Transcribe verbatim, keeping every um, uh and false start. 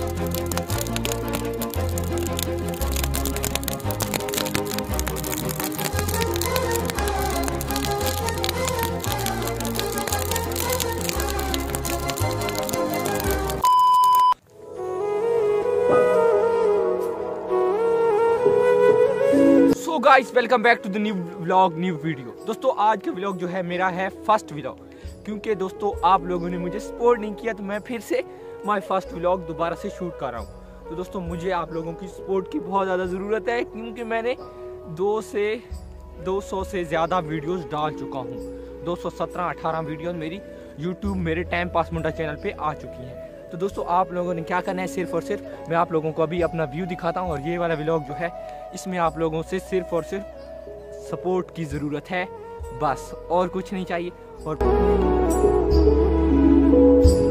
So guys, welcome back to the new vlog, new video. दोस्तों आज का vlog जो है मेरा है फर्स्ट व्लॉग, क्योंकि दोस्तों आप लोगों ने मुझे सपोर्ट नहीं किया तो मैं फिर से माय फर्स्ट व्लॉग दोबारा से शूट कर रहा हूँ। तो दोस्तों मुझे आप लोगों की सपोर्ट की बहुत ज़्यादा ज़रूरत है, क्योंकि मैंने दो से दो सौ से ज़्यादा वीडियोस डाल चुका हूँ। दो सौ सत्रह अठारह वीडियोस मेरी यूट्यूब मेरे टाइम पास मुंडा चैनल पे आ चुकी हैं। तो दोस्तों आप लोगों ने क्या करना है, सिर्फ और सिर्फ मैं आप लोगों को अभी अपना व्यू दिखाता हूँ, और ये वाला व्लॉग जो है इसमें आप लोगों से सिर्फ और सिर्फ सपोर्ट की ज़रूरत है, बस और कुछ नहीं चाहिए। और